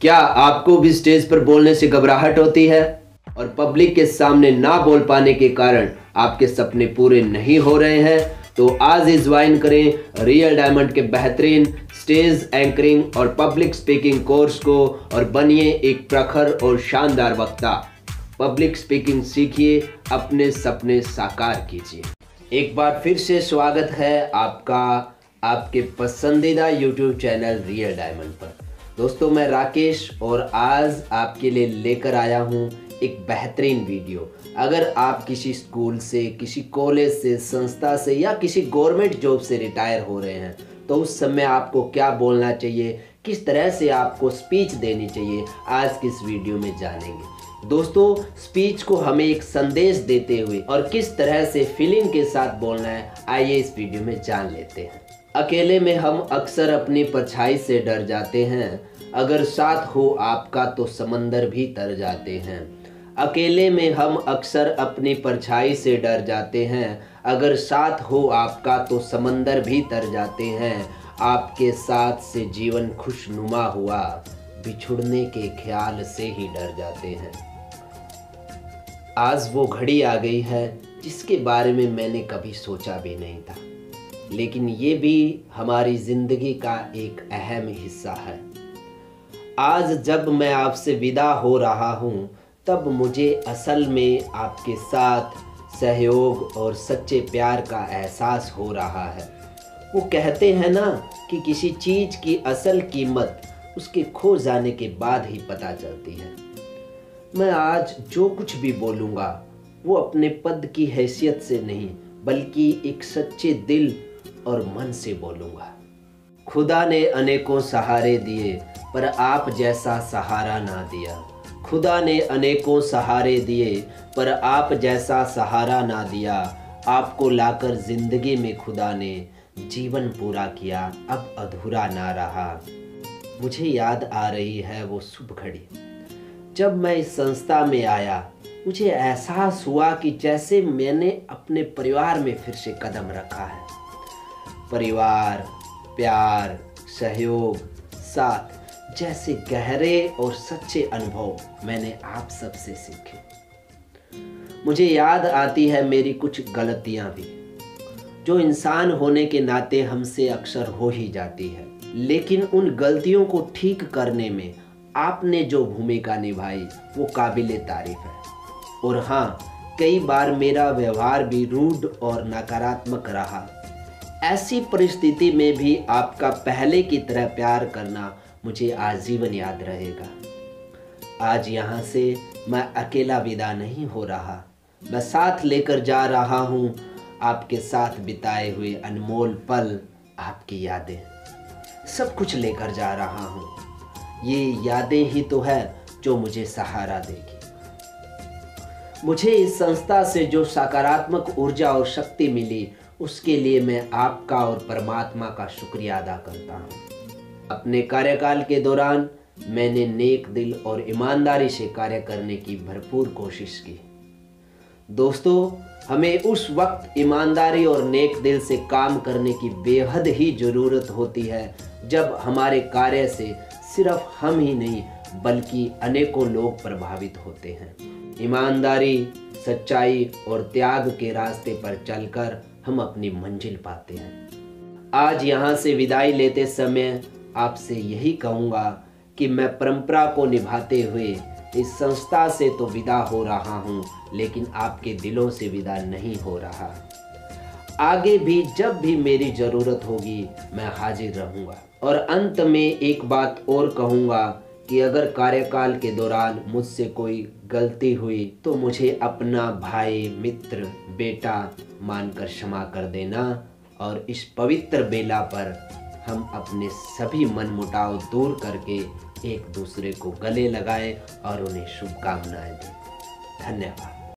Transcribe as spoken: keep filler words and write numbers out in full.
क्या आपको भी स्टेज पर बोलने से घबराहट होती है और पब्लिक के सामने ना बोल पाने के कारण आपके सपने पूरे नहीं हो रहे हैं? तो आज ही ज्वाइन करें रियल डायमंड के बेहतरीन स्टेज एंकरिंग और पब्लिक स्पीकिंग कोर्स को और बनिए एक प्रखर और शानदार वक्ता। पब्लिक स्पीकिंग सीखिए, अपने सपने साकार कीजिए। एक बार फिर से स्वागत है आपका आपके पसंदीदा यूट्यूब चैनल रियल डायमंड पर। दोस्तों, मैं राकेश और आज आपके लिए लेकर आया हूँ एक बेहतरीन वीडियो। अगर आप किसी स्कूल से, किसी कॉलेज से, संस्था से या किसी गवर्नमेंट जॉब से रिटायर हो रहे हैं तो उस समय आपको क्या बोलना चाहिए, किस तरह से आपको स्पीच देनी चाहिए, आज की इस वीडियो में जानेंगे। दोस्तों, स्पीच को हमें एक संदेश देते हुए और किस तरह से फीलिंग के साथ बोलना है, आइए इस वीडियो में जान लेते हैं। अकेले में हम अक्सर अपनी परछाई से डर जाते हैं, अगर साथ हो आपका तो समंदर भी तर जाते हैं। अकेले में हम अक्सर अपनी परछाई से डर जाते हैं, अगर साथ हो आपका तो समंदर भी तर जाते हैं। आपके साथ से जीवन खुशनुमा हुआ, बिछुड़ने के ख्याल से ही डर जाते हैं। आज वो घड़ी आ गई है जिसके बारे में मैंने कभी सोचा भी नहीं था, लेकिन ये भी हमारी ज़िंदगी का एक अहम हिस्सा है। आज जब मैं आपसे विदा हो रहा हूँ तब मुझे असल में आपके साथ सहयोग और सच्चे प्यार का एहसास हो रहा है। वो कहते हैं ना कि किसी चीज़ की असल कीमत उसके खो जाने के बाद ही पता चलती है। मैं आज जो कुछ भी बोलूँगा वो अपने पद की हैसियत से नहीं, बल्कि एक सच्चे दिल और मन से बोलूँगा। खुदा ने अनेकों सहारे दिए पर आप जैसा सहारा ना दिया। खुदा ने अनेकों सहारे दिए पर आप जैसा सहारा ना दिया। आपको लाकर जिंदगी में खुदा ने जीवन पूरा किया, अब अधूरा ना रहा। मुझे याद आ रही है वो शुभ घड़ी जब मैं इस संस्था में आया। मुझे एहसास हुआ कि जैसे मैंने अपने परिवार में फिर से कदम रखा है। परिवार, प्यार, सहयोग, साथ जैसे गहरे और सच्चे अनुभव मैंने आप सबसे सीखे। मुझे याद आती है मेरी कुछ गलतियां भी, जो इंसान होने के नाते हमसे अक्सर हो ही जाती है, लेकिन उन गलतियों को ठीक करने में आपने जो भूमिका निभाई वो काबिले तारीफ है। और हाँ, कई बार मेरा व्यवहार भी रूड और नकारात्मक रहा। ऐसी परिस्थिति में भी आपका पहले की तरह प्यार करना मुझे आजीवन याद रहेगा। आज यहाँ से मैं अकेला विदा नहीं हो रहा, मैं साथ लेकर जा रहा हूँ आपके साथ बिताए हुए अनमोल पल, आपकी यादें, सब कुछ लेकर जा रहा हूँ। ये यादें ही तो है जो मुझे सहारा देगी। मुझे इस संस्था से जो सकारात्मक ऊर्जा और शक्ति मिली उसके लिए मैं आपका और परमात्मा का शुक्रिया अदा करता हूँ। अपने कार्यकाल के दौरान मैंने नेक दिल और ईमानदारी से कार्य करने की भरपूर कोशिश की। दोस्तों, हमें उस वक्त ईमानदारी और नेक दिल से काम करने की बेहद ही ज़रूरत होती है जब हमारे कार्य से सिर्फ हम ही नहीं बल्कि अनेकों लोग प्रभावित होते हैं। ईमानदारी, सच्चाई और त्याग के रास्ते पर चलकर हम अपनी मंजिल पाते हैं। आज यहाँ से विदाई लेते समय आपसे यही कहूँगा कि मैं परंपरा को निभाते हुए इस संस्था से तो विदा हो रहा हूँ, लेकिन आपके दिलों से विदा नहीं हो रहा। आगे भी जब भी मेरी ज़रूरत होगी मैं हाजिर रहूँगा। और अंत में एक बात और कहूँगा कि अगर कार्यकाल के दौरान मुझसे कोई गलती हुई तो मुझे अपना भाई, मित्र, बेटा मानकर क्षमा कर देना और इस पवित्र बेला पर हम अपने सभी मनमुटाव दूर करके एक दूसरे को गले लगाएं और उन्हें शुभकामनाएं दें। धन्यवाद।